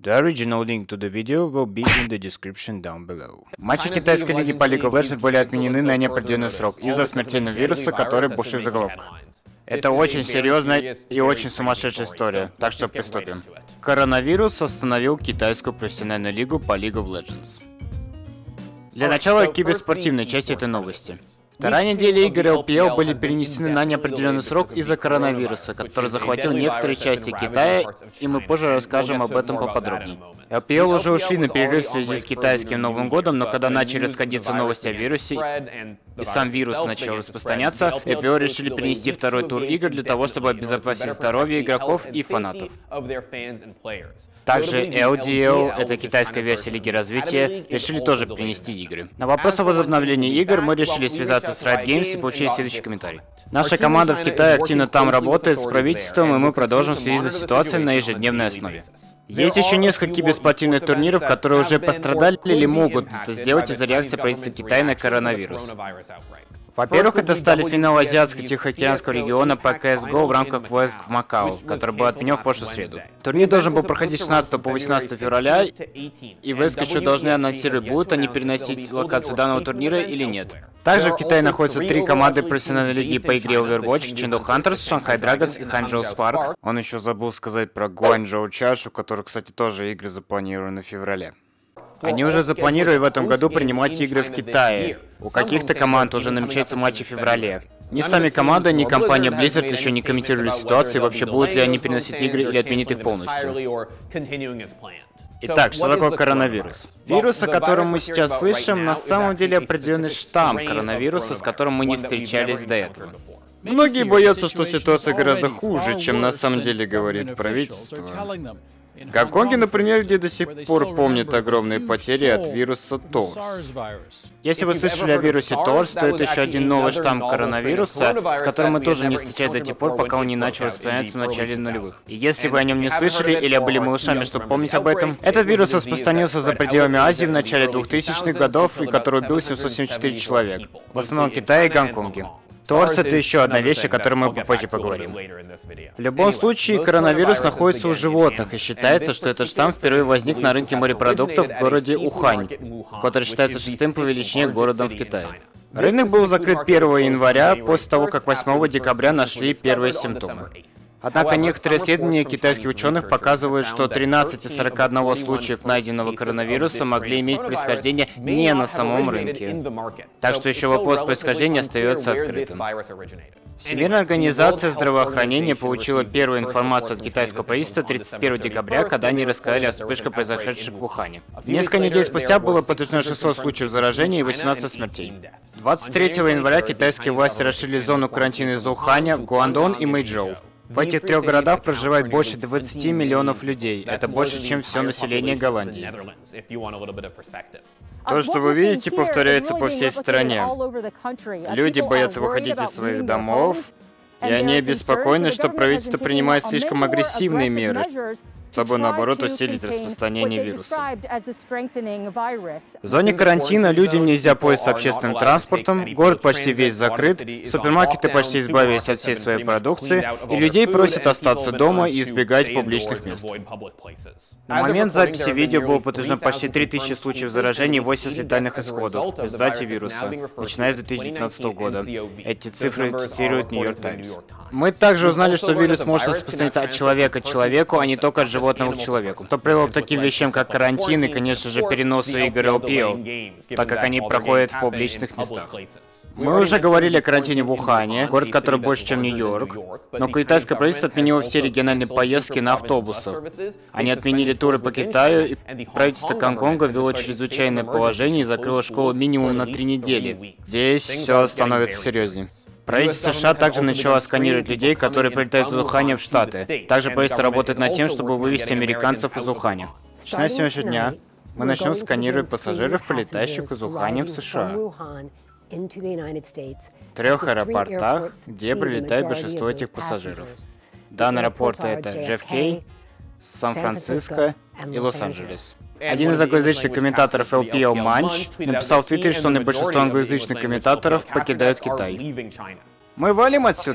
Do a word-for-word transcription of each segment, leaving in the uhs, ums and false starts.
The original link to the video will be in the description down below. Матчи китайской лиги по League of Legends были отменены на неопределенный срок из-за смертельного вируса, который бушует в заголовках. Это очень серьезная и очень сумасшедшая история, так что приступим. Коронавирус остановил китайскую профессиональную лигу по League of Legends. Для начала киберспортивной части этой новости. Вторая неделя игр эл пи эл были перенесены на неопределенный срок из-за коронавируса, который захватил некоторые части Китая, и мы позже расскажем об этом поподробнее. эл пи эл уже ушли на перерыв в связи с китайским Новым годом, но когда начали расходиться новости о вирусе и сам вирус начал распространяться, эл пи эл решили перенести второй тур игр для того, чтобы обезопасить здоровье игроков и фанатов. Также эл ди эл, это китайская версия Лиги Развития, решили тоже перенести игры. На вопрос о возобновлении игр мы решили связаться с Riot Games и получили следующий комментарий. Наша команда в Китае активно там работает с правительством, и мы продолжим следить за ситуацией на ежедневной основе. Есть еще несколько киберспортивных турниров, которые уже пострадали или могут это сделать из-за реакции правительства Китая на коронавирус. Во-первых, это стали финал Азиатско-Тихоокеанского региона по си эс го в рамках войск в Макао, который был отменен в прошлую среду. Турнир должен был проходить с шестнадцатого по восемнадцатое февраля, и войск еще должны анонсировать, будут они переносить локацию данного турнира или нет. Также в Китае находятся три команды профессиональной лиги по игре Overwatch: Chengdu Hunters, Shanghai Dragons и Ханчжоу Spark. Он еще забыл сказать про Гуанчжоу Чашу, который, кстати, тоже игры запланированы в феврале. Они уже запланировали в этом году принимать игры в Китае. У каких-то команд уже намечаются матчи в феврале. Ни сами команды, ни компания Blizzard еще не комментировали ситуацию, вообще будут ли они переносить игры или отменить их полностью. Итак, что такое коронавирус? Вирус, о котором мы сейчас слышим, на самом деле определенный штамм коронавируса, с которым мы не встречались до этого. Многие боятся, что ситуация гораздо хуже, чем на самом деле говорит правительство. В Гонконге, например, где до сих пор помнят огромные потери от вируса торс. Если вы слышали о вирусе торс, то это еще один новый штамм коронавируса, с которым мы тоже не встречались до тех пор, пока он не начал распространяться в начале нулевых. И если вы о нем не слышали или были малышами, чтобы помнить об этом, этот вирус распространился за пределами Азии в начале двухтысячных годов, и который убил семьсот семьдесят четыре человека, в основном в Китае и Гонконге. торс — это еще одна вещь, о которой мы попозже поговорим. В любом случае, коронавирус находится у животных, и считается, что этот штамм впервые возник на рынке морепродуктов в городе Ухань, который считается шестым по величине городом в Китае. Рынок был закрыт первого января, после того, как восьмого декабря нашли первые симптомы. Однако некоторые исследования китайских ученых показывают, что тринадцать из сорока одного случаев найденного коронавируса могли иметь происхождение не на самом рынке. Так что еще вопрос происхождения остается открытым. Всемирная организация здравоохранения получила первую информацию от китайского правительства тридцать первого декабря, когда они рассказали о вспышке, произошедшей в Ухане. Несколько недель спустя было подтверждено шестьсот случаев заражения и восемнадцать смертей. двадцать третьего января китайские власти расширили зону карантина из Уханя в Гуандон и Мэйчжоу. В этих трех городах проживает больше двадцати миллионов людей. Это больше, чем все население Голландии. То, что вы видите, повторяется по всей стране. Люди боятся выходить из своих домов, и они обеспокоены, что правительство принимает слишком агрессивные меры, чтобы, наоборот, усилить распространение вируса. В зоне карантина людям нельзя пользоваться общественным транспортом, город почти весь закрыт, супермаркеты почти избавились от всей своей продукции, и людей просят остаться дома и избегать публичных мест. На момент записи видео было подтверждено почти три тысячи случаев заражений и восемьдесят летальных исходов в результате вируса, начиная с две тысячи девятнадцатого года. Эти цифры цитирует Нью-Йорк Таймс. Мы также узнали, что вирус может распространяться от человека к человеку, а не только от животного к человеку, что привело к таким вещам, как карантин и, конечно же, переносу игр эл пи эл, так как они проходят в публичных местах. Мы уже говорили о карантине в Ухане, город, который больше, чем Нью-Йорк, но китайское правительство отменило все региональные поездки на автобусах. Они отменили туры по Китаю, и правительство Гонконга ввело чрезвычайное положение и закрыло школу минимум на три недели. Здесь все становится серьезнее. Правительство США также начало сканировать людей, которые прилетают из Уханя в Штаты. Также правительство работает над тем, чтобы вывести американцев из Уханя. Начиная с сегодняшнего дня, мы начнем сканировать пассажиров, прилетающих из Уханя в США. В трех аэропортах, где прилетает большинство этих пассажиров. Данные аэропорты — это джей эф кей, Сан-Франциско и Лос-Анджелес. Один из англоязычных комментаторов эл пи эл Манч написал в Твиттере, что большинство англоязычных комментаторов покидают Китай. Мы валим отсюда.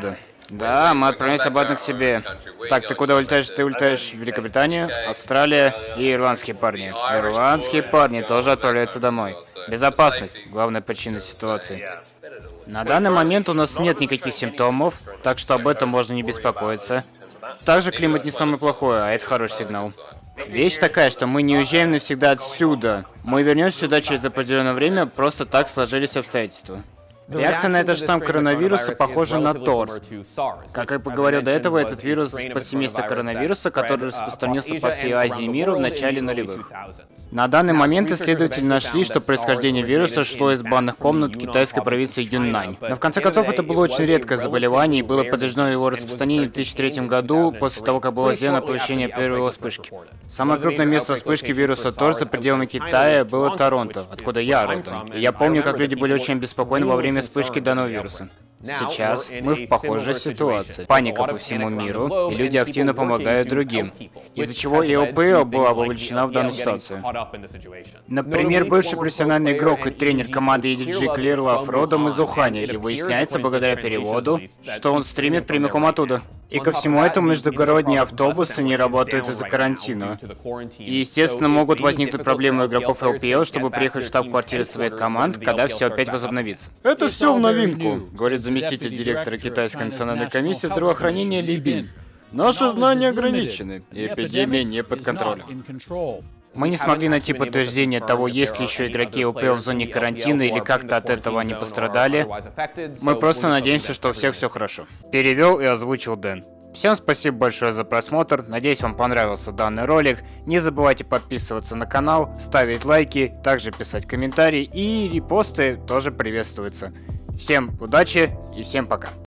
Да, мы отправимся обратно к себе. Так, ты куда улетаешь? Ты улетаешь в Великобританию, Австралия и ирландские парни. Ирландские парни тоже отправляются домой. Безопасность — главная причина ситуации. На данный момент у нас нет никаких симптомов, так что об этом можно не беспокоиться. Также климат не самый плохой, а это хороший сигнал. Вещь такая, что мы не уезжаем навсегда отсюда. Мы вернемся сюда через определенное время, просто так сложились обстоятельства. Реакция на этот штамм коронавируса похожа на торс. Как я поговорил до этого, этот вирус подсемейства коронавируса, который распространился по всей Азии и миру в начале нулевых. На данный момент исследователи нашли, что происхождение вируса шло из банных комнат китайской провинции Юньнань. Но в конце концов это было очень редкое заболевание и было подтверждено его распространение в две тысячи третьем году, после того, как было сделано оповещение первой вспышки. Самое крупное место вспышки вируса торс за пределами Китая было Торонто, откуда я родом. И я помню, как люди были очень обеспокоены во время вспышки данного вируса. Сейчас мы в похожей ситуации. Паника по всему миру, и люди активно помогают другим, из-за чего и эл пи эл была вовлечена в данную ситуацию. Например, бывший профессиональный игрок и тренер команды и ди джей Clearlove родом из Уханя, и выясняется благодаря переводу, что он стримит прямиком оттуда. И ко всему этому междугородние автобусы не работают из-за карантина. И, естественно, могут возникнуть проблемы у игроков эл пи эл, чтобы приехать в штаб-квартиры своих команд, когда все опять возобновится. Это все в новинку, говорит заместитель директора Китайской национальной комиссии здравоохранения Ли Бин. Наши знания ограничены, и эпидемия не под контролем. Мы не смогли найти подтверждение того, есть ли еще игроки эл пи эл в зоне карантина или как-то от этого они пострадали. Мы просто надеемся, что у всех все хорошо. Перевел и озвучил Дэн. Всем спасибо большое за просмотр, надеюсь, вам понравился данный ролик. Не забывайте подписываться на канал, ставить лайки, также писать комментарии, и репосты тоже приветствуются. Всем удачи и всем пока.